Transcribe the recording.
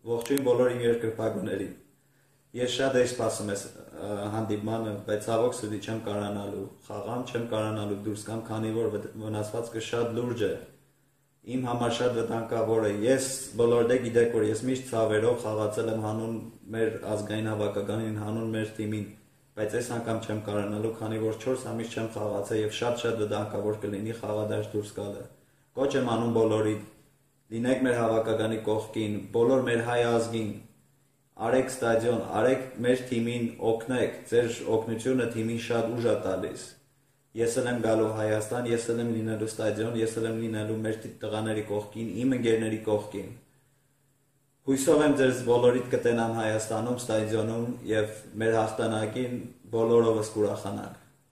Ողջույն բոլոր իմ երկրպագուներին։ Ես շատ էի սպասում այս հանդիպմանը, բայց ցավոք սրտի չեմ կարողանալու խաղամ, չեմ կարողանալու դուրս գամ, քանի որ վնասվածքը շատ լուրջ է։ Իմ համար շատ վտանգավոր է։ Ես բոլորդ եք գիտեք, որ ես միշտ ցավերով խաղացել եմ հանուն մեր ազգային հավաքականին, հանուն մեր թիմին, բայց այս անգամ չեմ կարողանալու, քանի որ 4 ամիս չեմ խաղացել եւ շատ վտանգավոր կլինի խաղադաշտ դուրս գալը։ Կոչ եմ անում բոլորին, լինեք մեր հավաքականի կողքին, բոլոր մեր հայ ազգին, արեք ստադիոն, արեք մեր թիմին օգնեք, ձեր օգնությունը թիմին շատ ուժ է տալիս։ Ես էլ եմ գալու Հայաստան, ես էլ եմ լինելու ստադիոն, ես էլ եմ լինելու մեր տղաների կողքին, իմ ընկերների կողքին։ Հույսով եմ ձեզ բոլորիդ կտենամ Հայաստանում, ստադիոնում եւ մեր հաղթանակին բոլորովս կուրախանանք։